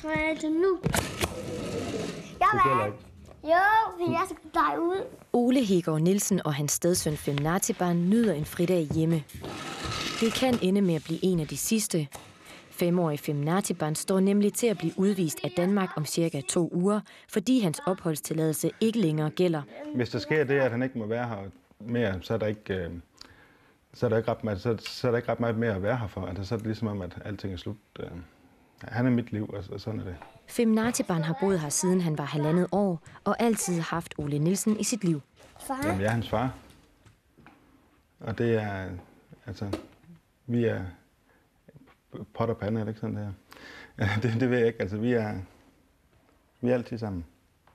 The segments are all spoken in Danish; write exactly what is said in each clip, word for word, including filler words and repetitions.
Hvad er det nu? Jeg vil Jo, fordi jeg skal dig ud. Ole Hegaard Nielsen og hans stedsøn Fem Natiban nyder en fridag hjemme. Det kan ende med at blive en af de sidste. Femårige Fem Natiban står nemlig til at blive udvist af Danmark om cirka to uger, fordi hans opholdstilladelse ikke længere gælder. Hvis der sker det, at han ikke må være her mere, så er der ikke, så er der ikke, ret, meget, så, så er der ikke ret meget mere at være her for. Altså, så er det ligesom om, at alting er slut. Han er mit liv, og sådan er det. Fem Natiban har boet her siden han var halvandet år, og altid haft Ole Nielsen i sit liv. Far? Jamen, jeg er hans far. Og det er, altså, vi er pot og pande, er det ikke sådan, det her? Det, det ved jeg ikke, altså, vi er, vi er altid sammen.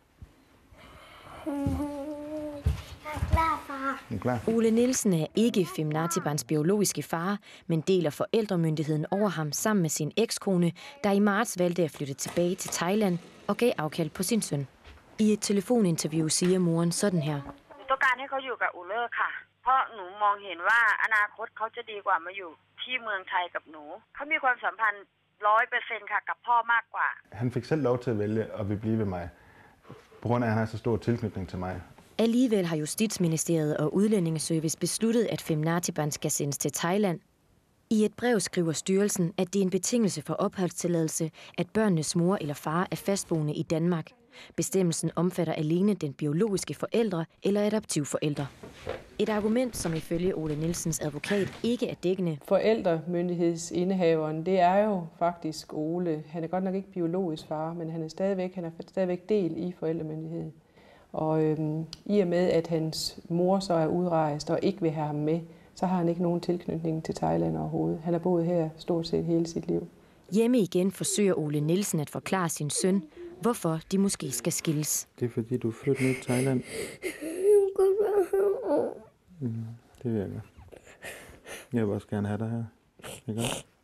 Klar, far. Klar. Ole Nielsen er ikke Fem Natibans biologiske far, men deler forældremyndigheden over ham sammen med sin ekskone, der i marts valgte at flytte tilbage til Thailand og gav afkald på sin søn. I et telefoninterview siger moren sådan her. Han fik selv lov til at vælge og vil blive ved mig, på grund af, at han har så stor tilknytning til mig. Alligevel har Justitsministeriet og Udlændingeservice besluttet, at Fem Natiban skal sendes til Thailand. I et brev skriver styrelsen, at det er en betingelse for opholdstilladelse, at børnenes mor eller far er fastboende i Danmark. Bestemmelsen omfatter alene den biologiske forældre eller adoptivforældre. Et argument, som ifølge Ole Nielsens advokat ikke er dækkende. Forældremyndighedsindehaveren, det er jo faktisk Ole. Han er godt nok ikke biologisk far, men han er stadigvæk, han er stadigvæk del i forældremyndigheden. Og øhm, i og med, at hans mor så er udrejst og ikke vil have ham med, så har han ikke nogen tilknytning til Thailand overhovedet. Han har boet her stort set hele sit liv. Hjemme igen forsøger Ole Nielsen at forklare sin søn, hvorfor de måske skal skilles. Det er fordi, du er flyttet ned til Thailand. Mm, det vil jeg godt. Jeg vil også gerne have dig her. Ikke?